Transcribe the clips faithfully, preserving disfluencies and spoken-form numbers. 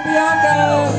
Bianca!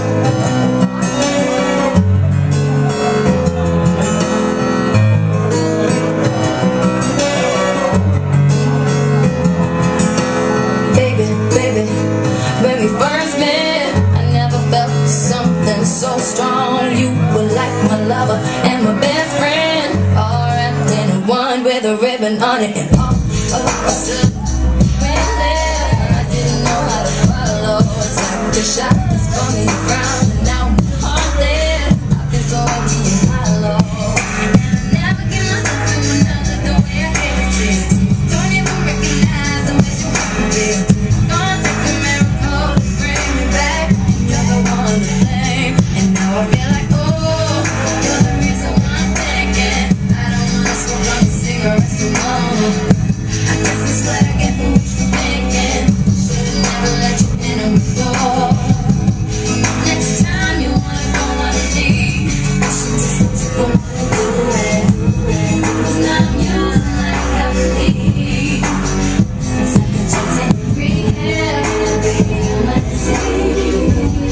Baby, baby, when we first met, I never felt something so strong. You were like my lover and my best friend, all wrapped in one with a ribbon on it. And all of a sudden, when there, I didn't know how to follow. It's like the shot that's from the ground, and now my heart there. I've been so empty and hollow. Never give myself to another the way I gave it to you. Don't even recognize the way you want to be. Gonna take a miracle to bring me back. You're the one to blame, and now I feel like, oh, you're the reason why I'm thinking I don't wanna smoke on the cigarettes no more. I guess that's what I get for what you're thinking. Should've never let you in on the door. Next time you wanna go on a date, I should just let you go on and do it. Cause now I'm using like heavily. It's like a chance in rehab, baby, I'm at the sea.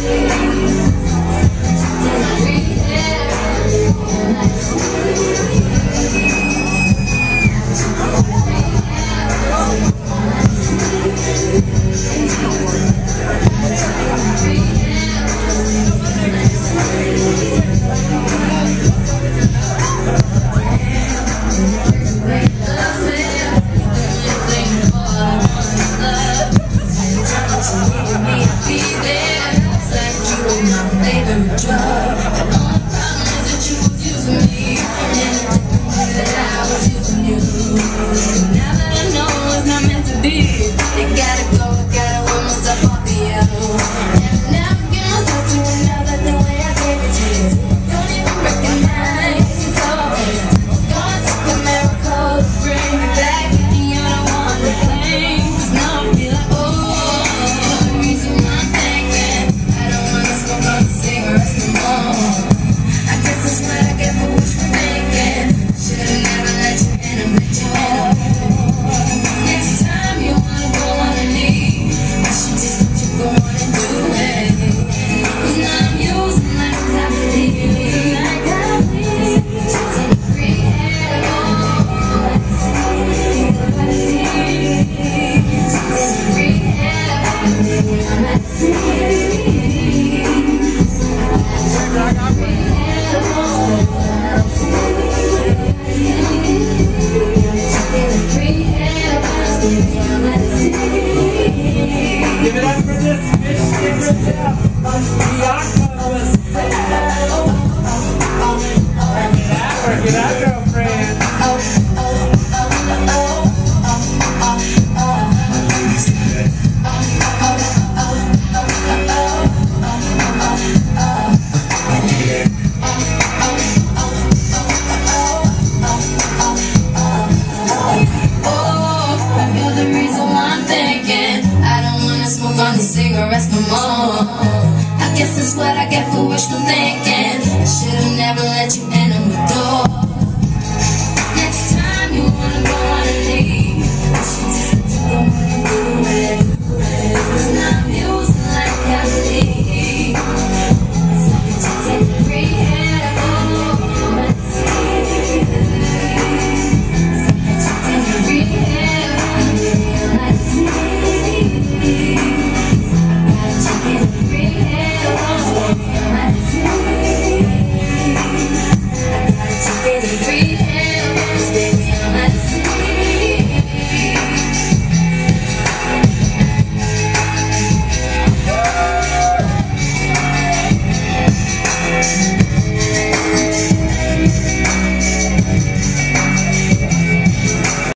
Give it up for this Bianca was work it out, work it out, girlfriend. Cigarettes no more. I guess that's what I get for wishful thinking. I should've never let you in on the door. Next time you wanna go